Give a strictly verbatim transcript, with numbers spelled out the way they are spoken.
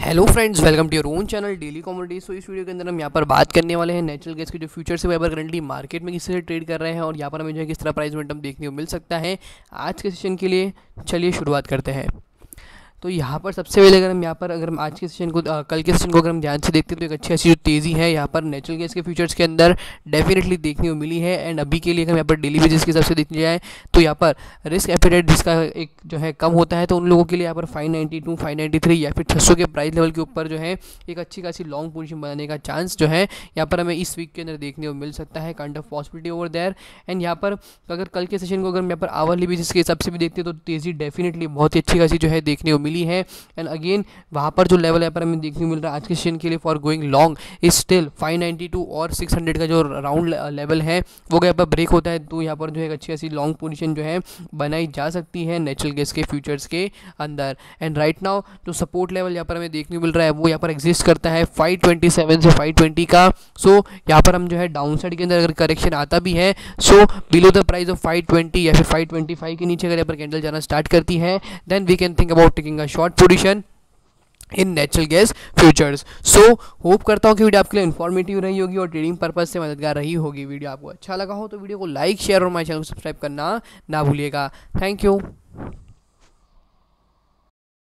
Hello friends, welcome to your own channel daily commodity. So इस video के अंदर हम यहाँ पर बात करने वाले हैं नेचुरल गैस के जो फ्यूचर्स है वो यहाँ पर करंटली मार्केट में किस तरह ट्रेड कर रहे हैं और यहाँ पर हमें जो है किस तरह प्राइस मोमेंटम देखने को मिल सकता है आज के सेशन के लिए। चलिए शुरुआत करते हैं। तो यहाँ पर सबसे पहले अगर हम यहाँ पर अगर हम आज के सेशन को आ, कल के सेशन को अगर हम ध्यान से देखते हैं तो एक अच्छी ऐसी जो तेज़ी है यहाँ पर नेचुरल गैस के फ्यूचर्स के अंदर डेफिनेटली देखने को मिली है। एंड अभी के लिए अगर हम यहाँ पर डेली बेसिस के हिसाब से देखने जाए तो यहाँ पर रिस्क एपेटाइट जिसका एक जो है कम होता है तो उन लोगों के लिए यहाँ पर five ninety two five ninety three या फिर छः सौ के प्राइस लेवल के ऊपर जो है एक अच्छी खासी लॉन्ग पोजीशन बनाने का चांस जो है यहाँ पर हमें इस वीक के अंदर देखने को मिल सकता है। Kind of possibility over there. And यहाँ पर अगर कल के सेशन को अगर हम यहाँ पर आवरली बेसिस के हिसाब से भी देखते हैं तो तेज़ी डेफिनेटली बहुत ही अच्छी खासी जो है देखने को मिली है। एंड अगेन वहाँ पर जो लेवल यहाँ पर हमें देखने को मिल रहा है आज के सेशन के लिए for going long is still five ninety two और सिक्स हंड्रेड का जो राउंड लेवल है वो यहाँ पर ब्रेक होता है तो यहाँ पर जो है एक अच्छी खासी लॉन्ग पोजीशन जो है बनाई जा सकती है नेचुरल गैस के फ्यूचर्स के अंदर। एंड राइट नाउ जो सपोर्ट लेवल यहाँ पर हमें देखने को मिल रहा है वो यहाँ पर एग्जिस्ट करता है फाइव ट्वेंटी सेवन से फाइव ट्वेंटी का। सो so, यहाँ पर हम जो है डाउन साइड के अंदर अगर करेक्शन आता भी है so below the price of five twenty या फिर फाइव ट्वेंटी फाइव के नीचे अगर यहाँ पर कैंडल जाना स्टार्ट करती है then we can think about taking a short position in natural gas futures. So hope करता हूँ कि वीडियो आपके लिए इन्फॉर्मेटिव रही होगी और ट्रेडिंग पर्पज से मददगार रही होगी। वीडियो आपको अच्छा लगा हो तो वीडियो को लाइक शेयर और हमारे चैनल को सब्सक्राइब करना ना भूलिएगा। Thank you.